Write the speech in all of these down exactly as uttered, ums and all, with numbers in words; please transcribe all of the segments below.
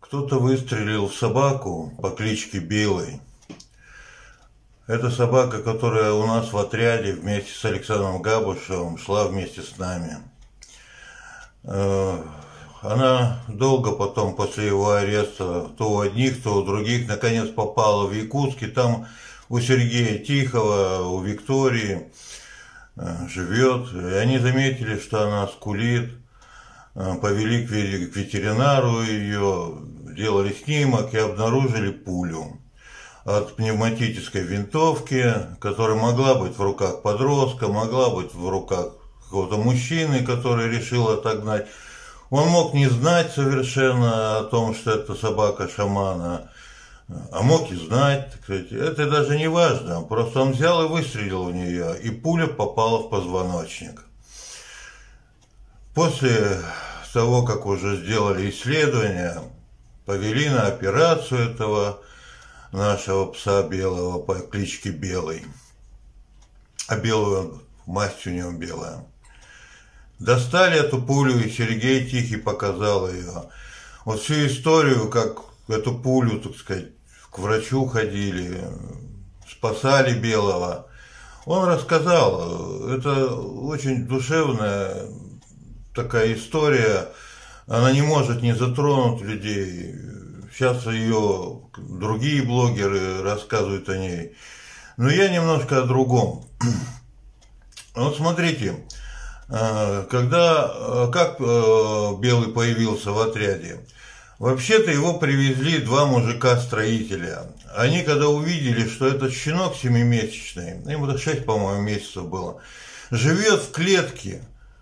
Кто-то выстрелил в собаку по кличке Белый. Это собака, которая у нас в отряде вместе с Александром Габушевым шла вместе с нами. Она долго потом, после его ареста, то у одних, то у других, наконец попала в Якутск. И там у Сергея Тихого, у Виктории живет. И они заметили, что она скулит. Повели к ветеринару ее, делали снимок и обнаружили пулю от пневматической винтовки, которая могла быть в руках подростка, могла быть в руках какого-то мужчины, который решил отогнать. Он мог не знать совершенно о том, что это собака шамана, а мог и знать, так сказать. Это даже не важно, просто он взял и выстрелил в нее, и пуля попала в позвоночник. После того, как уже сделали исследования, повели на операцию этого нашего пса белого по кличке Белый. А белую масть у него белая. Достали эту пулю, и Сергей Тихий показал ее. Вот всю историю, как эту пулю, так сказать, к врачу ходили, спасали Белого, он рассказал. Это очень душевная такая история, она не может не затронуть людей. Сейчас ее другие блогеры рассказывают о ней. Но я немножко о другом. Вот смотрите, когда, как Белый появился в отряде, вообще-то его привезли два мужика-строителя. Они когда увидели, что этот щенок семимесячный, ему шесть, по-моему, месяцев было, живет в клетке,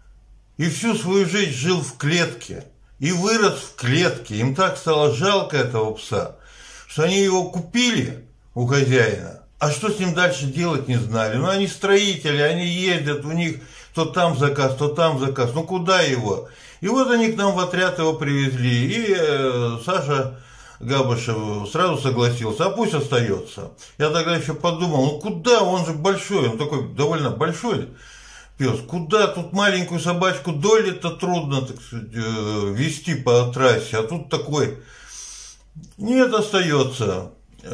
и всю свою жизнь жил в клетке, и вырос в клетке. Им так стало жалко этого пса, что они его купили у хозяина, а что с ним дальше делать не знали. Ну, они строители, они ездят, у них то там заказ, то там заказ, ну куда его? И вот они к нам в отряд его привезли, и э, Саша Габушев сразу согласился, а пусть остается. Я тогда еще подумал, ну куда, он же большой, он такой довольно большой пес, куда тут маленькую собачку доли-то трудно, так сказать, вести по трассе, а тут такой. Нет, остается.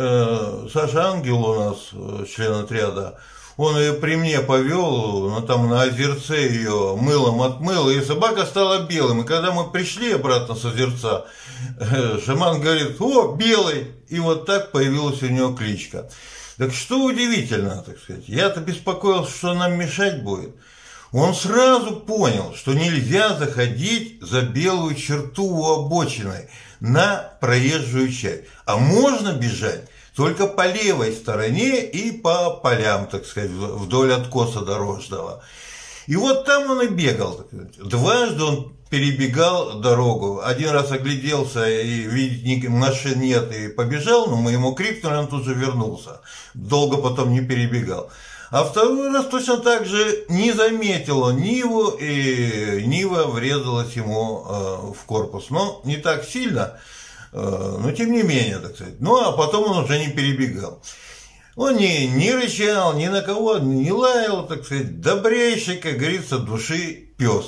Саша Ангел у нас, член отряда, он ее при мне повел, ну, там на озерце ее мылом отмыл, и собака стала белым. И когда мы пришли обратно с озерца, шаман говорит: о, Белый! И вот так появилась у него кличка. Так что удивительно, так сказать, я-то беспокоился, что нам мешать будет. Он сразу понял, что нельзя заходить за белую черту у обочины на проезжую часть, а можно бежать только по левой стороне и по полям, так сказать, вдоль откоса дорожного. И вот там он и бегал, так сказать. Дважды он перебегал дорогу. Один раз огляделся и видит, машин нет, и побежал, но мы ему крикнули, он тут же вернулся. Долго потом не перебегал. А второй раз точно так же не заметил он Ниву, и Нива врезалась ему э, в корпус. Но не так сильно, э, но тем не менее, так сказать. Ну, а потом он уже не перебегал. Он не, не рычал, ни на кого не лаял, так сказать. Добрейший, как говорится, души пес.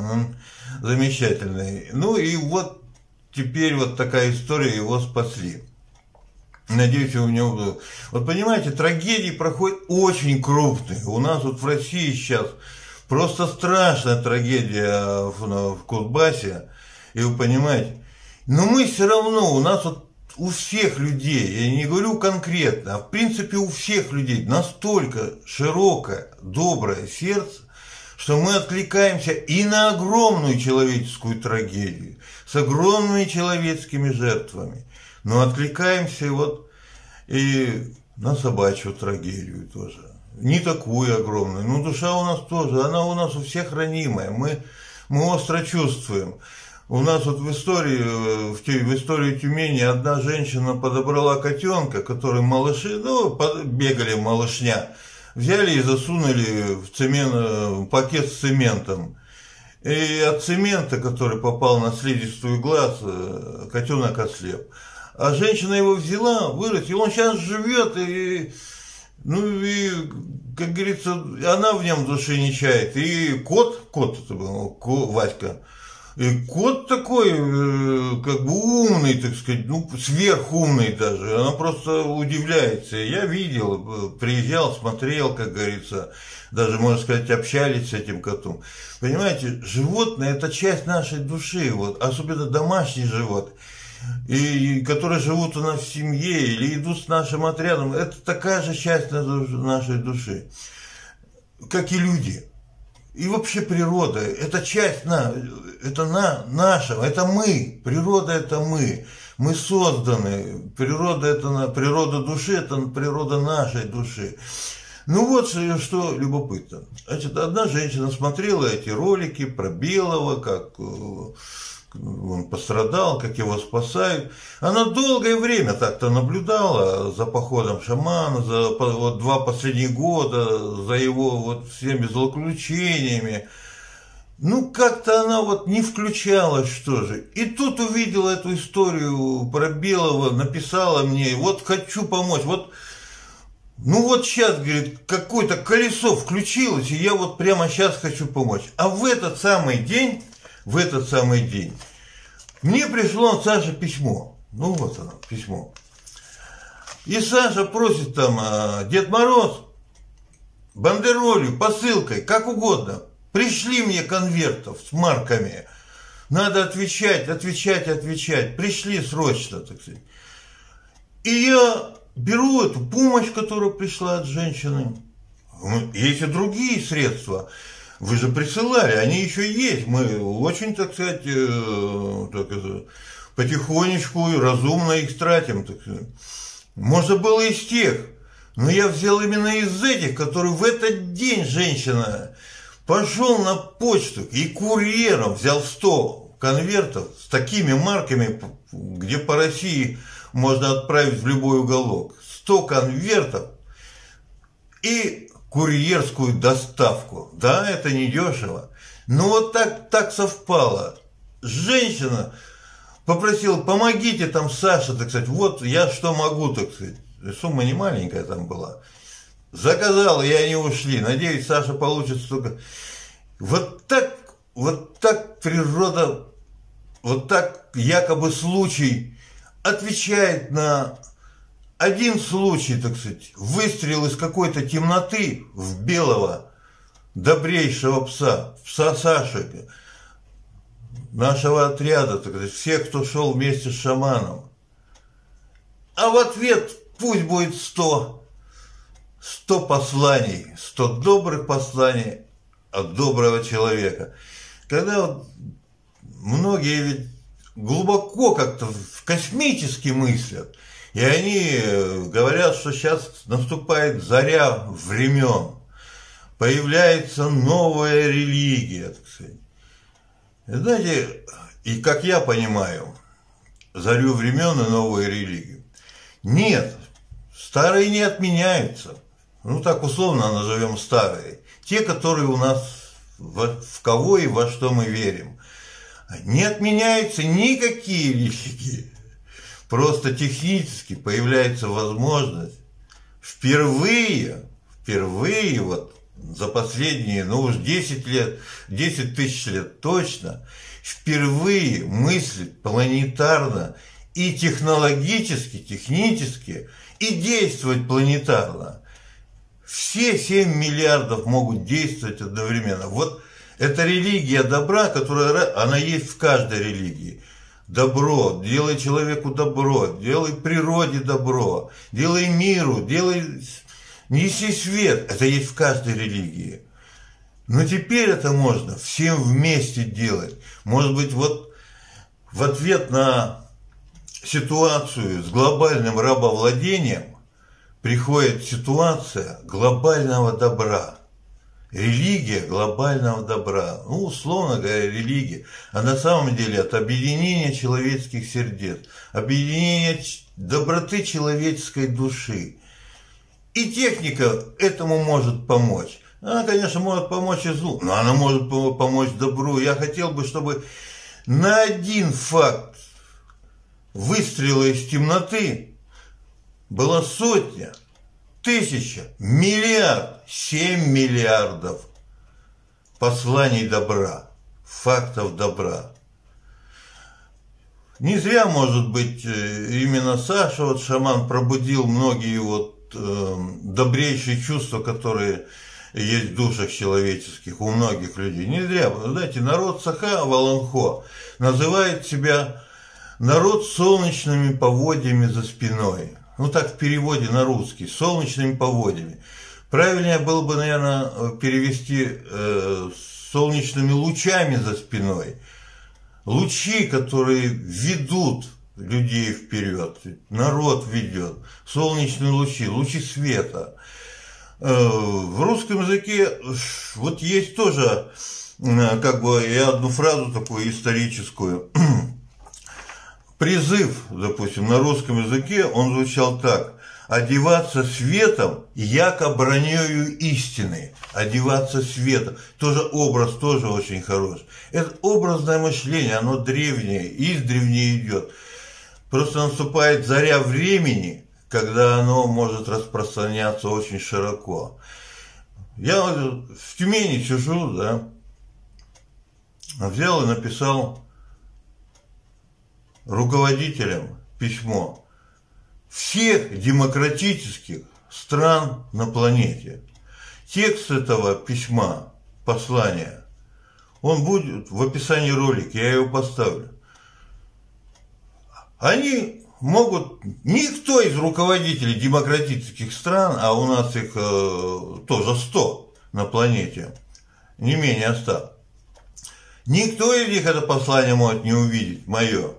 Замечательный. Ну и вот теперь вот такая история, его спасли. Надеюсь, у него было. Вот понимаете, трагедии проходят очень крупные. У нас вот в России сейчас просто страшная трагедия в, в Кузбассе. И вы понимаете, но мы все равно, у нас вот у всех людей, я не говорю конкретно, а в принципе у всех людей настолько широкое, доброе сердце, что мы откликаемся и на огромную человеческую трагедию, с огромными человеческими жертвами. Но откликаемся вот и на собачью трагедию тоже. Не такую огромную, но душа у нас тоже, она у нас у всех ранимая, мы, мы остро чувствуем. У нас вот в истории, в, в истории Тюмени одна женщина подобрала котенка, который малыши, ну, бегали малышня, взяли и засунули в цемент, в пакет с цементом. И от цемента, который попал на слизистую глаз, котенок ослеп. А женщина его взяла, вырастила, он сейчас живет, и, ну, и, как говорится, она в нем души не чает. И кот, кот это был, Васька, И кот такой, как бы умный, так сказать, ну, сверхумный даже. Она просто удивляется. Я видел, приезжал, смотрел, как говорится, даже, можно сказать, общались с этим котом. Понимаете, животное – это часть нашей души, вот, особенно домашний живот, и, которые живут у нас в семье или идут с нашим отрядом. Это такая же часть нашей души, как и люди. И вообще природа, это часть на, это на, нашего, это мы, природа это мы, мы созданы, природа это природа души, это природа нашей души. Ну вот что любопытно. Значит, одна женщина смотрела эти ролики про белого, как он пострадал, как его спасают. Она долгое время так-то наблюдала за походом шамана, за вот, два последних года, за его вот всеми злоключениями. Ну, как-то она вот не включалась, что же. И тут увидела эту историю про белого, написала мне, вот хочу помочь, вот, ну вот сейчас, говорит, какое-то колесо включилось, и я вот прямо сейчас хочу помочь. А в этот самый день... В этот самый день мне пришло от Саши письмо. Ну вот оно, письмо. И Саша просит там, Дед Мороз, бандеролью, посылкой, как угодно, пришли мне конвертов с марками. Надо отвечать, отвечать, отвечать. Пришли срочно, так сказать. И я беру эту помощь, которая пришла от женщины. Есть и другие средства. Вы же присылали, они еще есть. Мы очень, так сказать, э, так, потихонечку и разумно их тратим. Так сказать. Можно было из тех, но я взял именно из этих, которые в этот день женщина пошел на почту и курьером взял сто конвертов с такими марками, где по России можно отправить в любой уголок. сто конвертов и курьерскую доставку. Да, это недешево. Но вот так, так совпало. Женщина попросила, помогите там Саше, так сказать, вот я что могу, так сказать. Сумма не маленькая там была. Заказала, и они ушли. Надеюсь, Саша получит столько. Вот так, вот так природа, вот так якобы случай отвечает на один случай, так сказать, выстрел из какой-то темноты в белого, добрейшего пса, пса Саши, нашего отряда, так сказать, всех, кто шел вместе с шаманом. А в ответ пусть будет сто, сто посланий, сто добрых посланий от доброго человека. Когда вот многие ведь глубоко как-то космически мыслят, и они говорят, что сейчас наступает заря времен, появляется новая религия, так сказать. И знаете, и как я понимаю, зарю времен и новую религию. Нет, старые не отменяются. Ну так условно назовем старые. Те, которые у нас, в, в кого и во что мы верим. Не отменяются никакие религии. Просто технически появляется возможность впервые, впервые вот за последние, ну уж десять лет, десять тысяч лет точно, впервые мыслить планетарно и технологически, технически, и действовать планетарно. Все семь миллиардов могут действовать одновременно. Вот эта религия добра, которая, она есть в каждой религии. Добро, делай человеку добро, делай природе добро, делай миру, делай, неси свет. Это есть в каждой религии. Но теперь это можно всем вместе делать. Может быть, вот в ответ на ситуацию с глобальным рабовладением приходит ситуация глобального добра. Религия глобального добра. Ну, условно говоря, религия. А на самом деле это объединение человеческих сердец, объединение доброты человеческой души. И техника этому может помочь. Она, конечно, может помочь и злу, но она может помочь добру. Я хотел бы, чтобы на один факт выстрела из темноты была сотня, тысяча, миллиард, семь миллиардов посланий добра, фактов добра. Не зря, может быть, именно Саша, вот шаман, пробудил многие вот э, добрейшие чувства, которые есть в душах человеческих, у многих людей. Не зря, знаете, народ Саха Валанхо называет себя народ с солнечными поводьями за спиной. Ну так в переводе на русский, солнечными поводьями. Правильнее было бы, наверное, перевести э, солнечными лучами за спиной. Лучи, которые ведут людей вперед, народ ведет, солнечные лучи, лучи света. В русском языке вот есть тоже, как бы, я одну фразу такую историческую, призыв, допустим, на русском языке, он звучал так: одеваться светом, яко бронею истины. Одеваться светом. Тоже образ, тоже очень хорош. Это образное мышление, оно древнее, издревле идет. Просто наступает заря времени, когда оно может распространяться очень широко. Я в Тюмени сижу, да, взял и написал руководителям письмо всех демократических стран на планете. Текст этого письма, послания, он будет в описании ролика, я его поставлю. Они могут, никто из руководителей демократических стран, а у нас их э, тоже сто на планете, не менее ста, никто из них это послание может не увидеть, мое.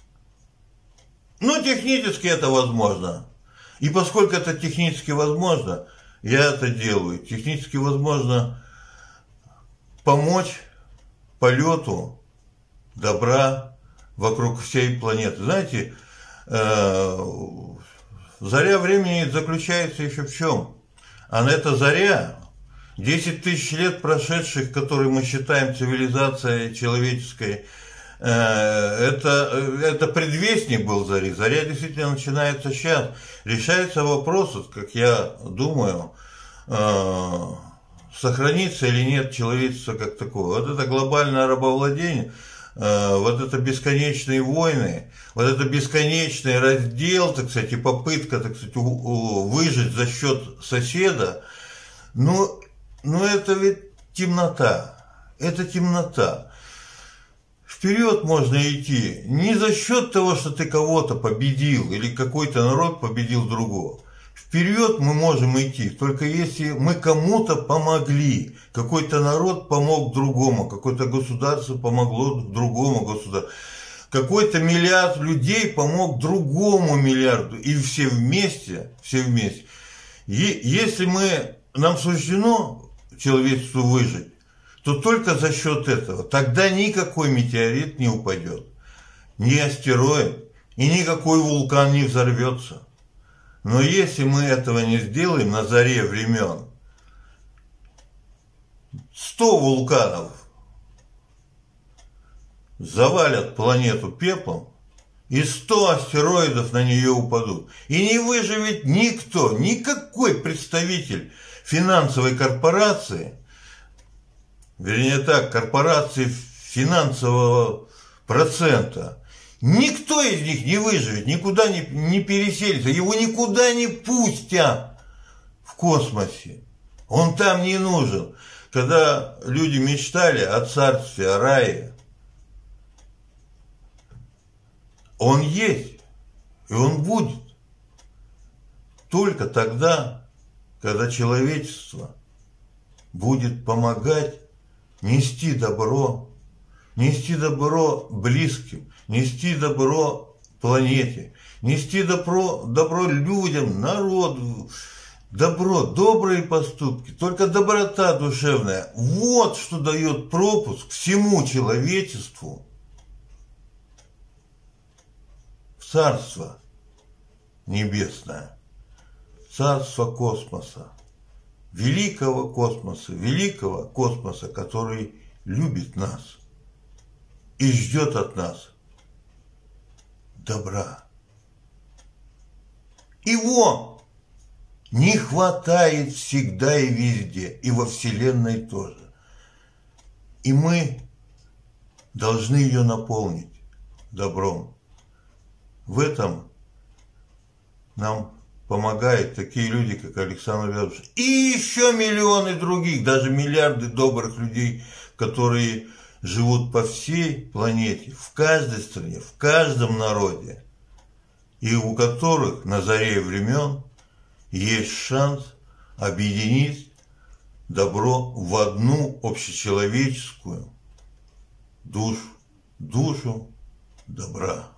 Но технически это возможно. И поскольку это технически возможно, я это делаю. Технически возможно помочь полету добра вокруг всей планеты. Знаете, э, заря времени заключается еще в чем? А эта заря, десять тысяч лет прошедших, которые мы считаем цивилизацией человеческой, э, это, это предвестник был зари. Заря действительно начинается сейчас. Решается вопрос, как я думаю, э, сохранится или нет человечество как такое. Вот это глобальное рабовладение, э, вот это бесконечные войны, вот это бесконечный раздел, так сказать, и попытка, так сказать, у, у, выжить за счет соседа, ну, ну это ведь темнота, это темнота. Вперед можно идти не за счет того, что ты кого-то победил или какой-то народ победил другого. Вперед мы можем идти, только если мы кому-то помогли. Какой-то народ помог другому, какое-то государство помогло другому государству. Какой-то миллиард людей помог другому миллиарду. И все вместе, все вместе. И если мы, нам суждено человечеству выжить, то только за счет этого. Тогда никакой метеорит не упадет, ни астероид, и никакой вулкан не взорвется. Но если мы этого не сделаем на заре времен, сто вулканов завалят планету пеплом, и сто астероидов на нее упадут. И не выживет никто, никакой представитель финансовой корпорации, вернее так, корпорации финансового процента, никто из них не выживет, никуда не, не переселится, его никуда не пустят в космосе. Он там не нужен. Когда люди мечтали о царстве, о рае, он есть, и он будет. Только тогда, когда человечество будет помогать нести добро, нести добро близким, нести добро планете, нести добро, добро людям, народу, добро, добрые поступки, только доброта душевная. Вот что дает пропуск всему человечеству в Царство Небесное, Царство космоса, великого космоса, великого космоса, который любит нас и ждет от нас добра. Его не хватает всегда и везде, и во Вселенной тоже. И мы должны ее наполнить добром. В этом нам помогают такие люди, как Александр Вязов. И еще миллионы других, даже миллиарды добрых людей, которые живут по всей планете, в каждой стране, в каждом народе, и у которых на заре времен есть шанс объединить добро в одну общечеловеческую душу, душу добра.